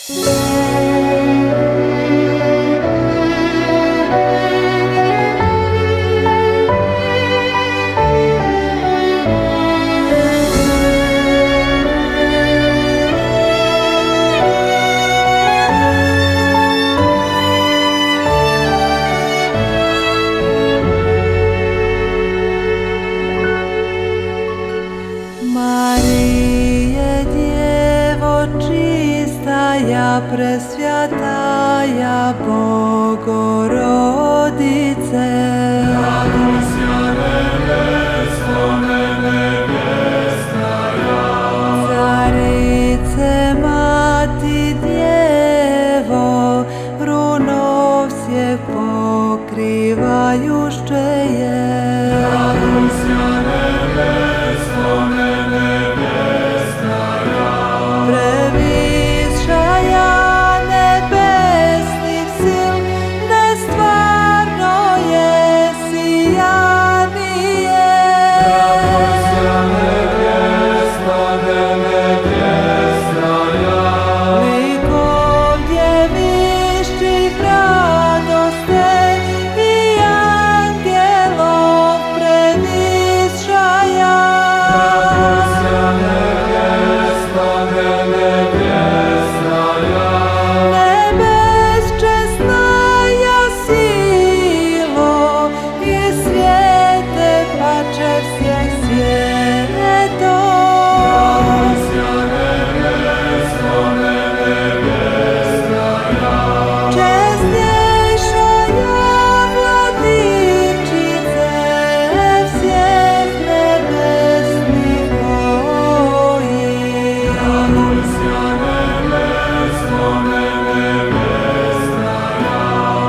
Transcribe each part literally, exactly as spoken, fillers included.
Marije, Djevo čistaya, presvjataja Bogorodice, Radosja nebesne nevjestaja, Carice, Mati, Djevo, runou всех покрывающее. Radosja nebesne nevjestaja, Previšaja nebesnih sil, nestvarno je sijanije. Radosja nebesne nevjestaja, Likom djevišćih radoste i angelov previšaja. Radosja nebesne nevjestaja, Nebesčesnaja silo i svijete pače всех svjetov. Radosja nebesne nevjestaja, Česnejšaja Vladičice всех nebesnih vojih. Radosja nebesne nevjestaja,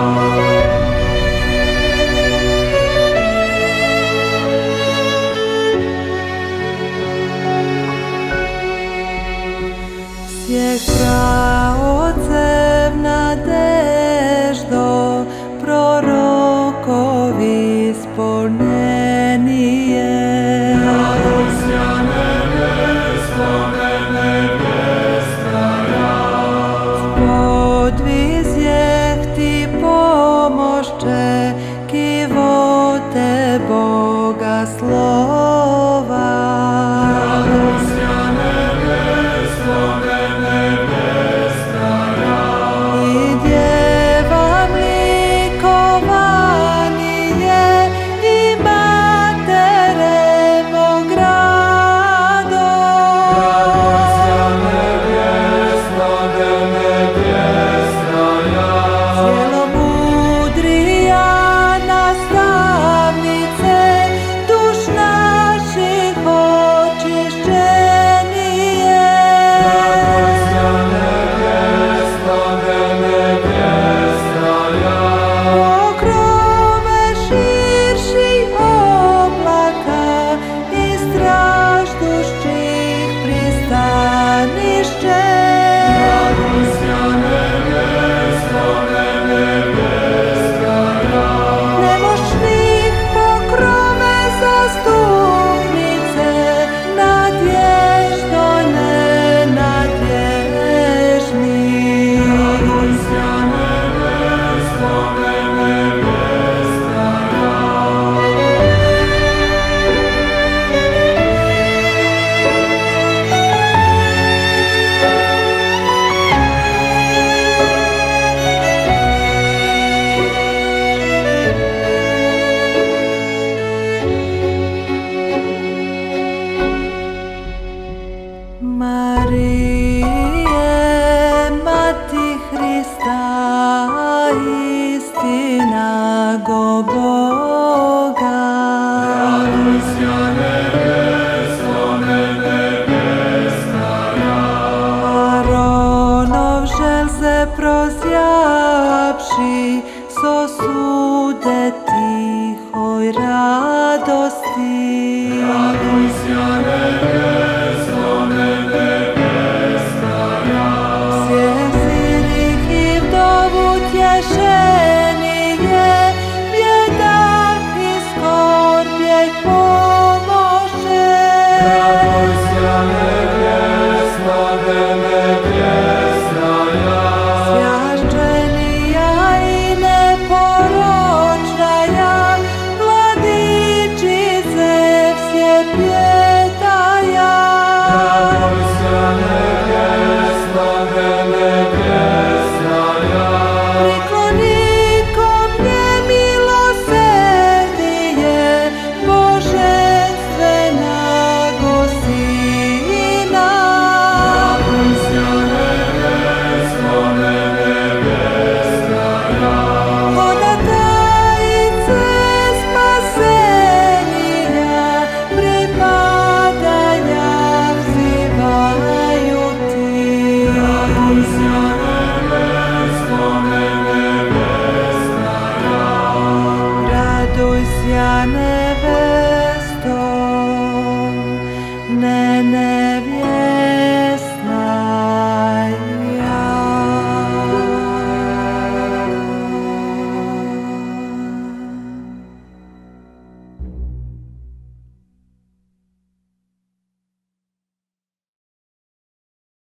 Всех праотцев надеждо, пророкови исполнение. Radosja nebesne nevjestaja, Podvizjeh ti pomošće, kivote Boga slova. Radosja nebesne nevjestaja, I dje Радуйся,